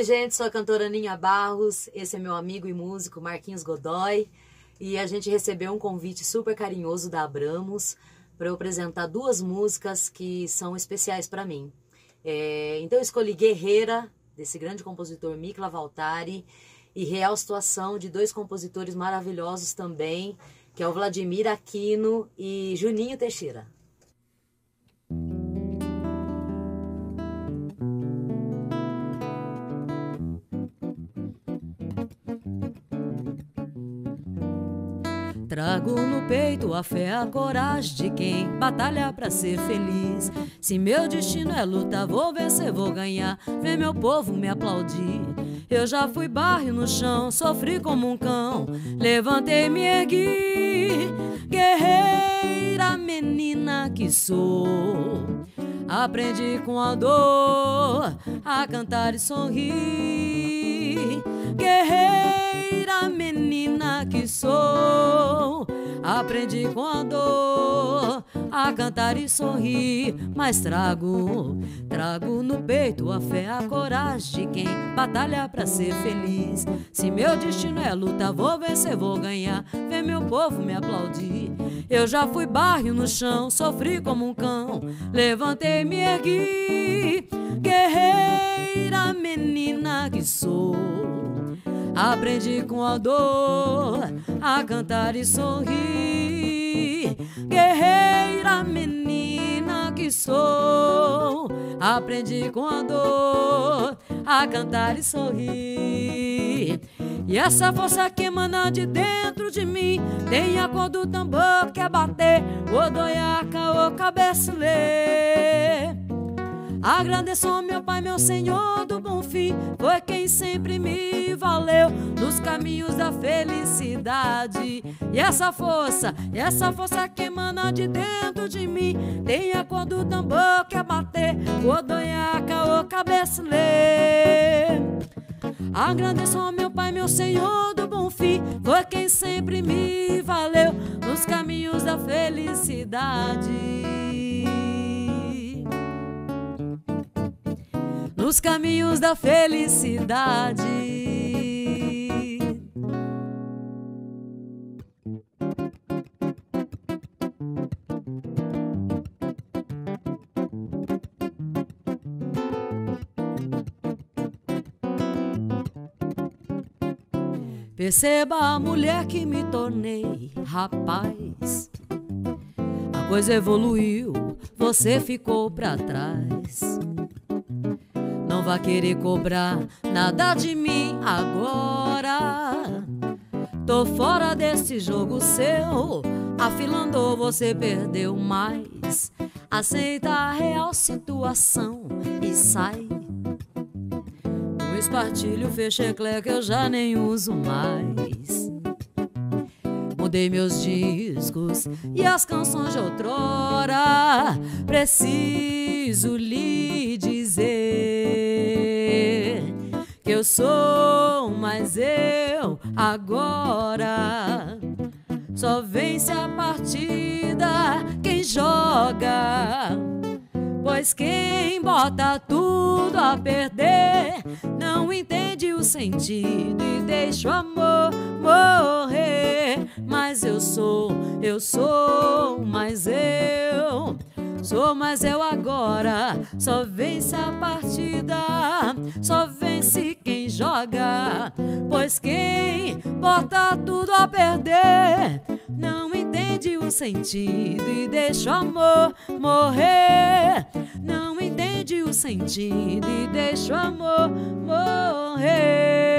Oi, gente, sou a cantora Ninha Barros, esse é meu amigo e músico Marquinhos Godoy e a gente recebeu um convite super carinhoso da Abramos para eu apresentar duas músicas que são especiais para mim. Então eu escolhi Guerreira, desse grande compositor Mikla Valtari, e Real Situação, de dois compositores maravilhosos também, que é o Vladimir Aquino e Juninho Teixeira. Trago no peito a fé, a coragem de quem batalha pra ser feliz. Se meu destino é luta, vou vencer, vou ganhar. Vê meu povo me aplaudir. Eu já fui barro no chão, sofri como um cão. Levantei, me ergui. Guerreira, menina que sou. Aprendi com a dor a cantar e sorrir. Guerreira, menina que sou. Aprendi com a dor a cantar e sorrir. Mas trago no peito a fé, a coragem de quem batalha pra ser feliz. Se meu destino é luta, vou vencer, vou ganhar. Vê meu povo me aplaudir. Eu já fui barro no chão, sofri como um cão. Levantei, me ergui. Guerreira, menina que sou. Aprendi com a dor a cantar e sorrir. Guerreira, menina que sou. Aprendi com a dor a cantar e sorrir. E essa força que emana de dentro de mim tem a cor do tambor que é bater o doiaca, o cabecilê. Agradeço ao meu Pai, meu Senhor do bom fim, foi quem sempre me valeu nos caminhos da felicidade. E essa força que emana de dentro de mim tem a cor do tambor que é bater o doiaca, o cabecilê. Agradeço ao meu Pai, meu Senhor do bom fim, foi quem sempre me valeu nos caminhos da felicidade. Nos caminhos da felicidade. Perceba a mulher que me tornei, rapaz. A coisa evoluiu, você ficou pra trás. Não vai querer cobrar nada de mim agora. Tô fora desse jogo seu, afilando você perdeu mais. Aceita a real situação e sai. O espartilho fecheclé que eu já nem uso mais. Mudei meus discos e as canções de outrora. Preciso lhe dizer que eu sou mais eu agora. Só vence a partida quem joga, pois quem bota tudo a perder não entende o sentido e deixa o amor morrer. Mas eu sou mais eu. Sou mais eu agora. Só vence a partida, só vence quem joga, pois quem bota tudo a perder não entende o sentido e deixa o amor morrer. Não entende o sentido e deixa o amor morrer.